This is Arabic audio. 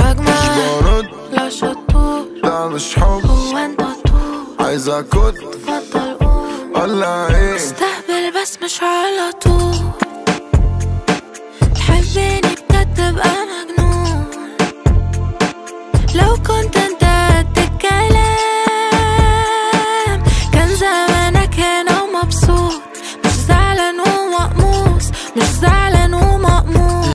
مش برد، لا شطور، لا مش حب، هو انت طول. عايزة كنت تفضل قول ولا ايه؟ استهبل بس مش على طول. تحبني بجد بقى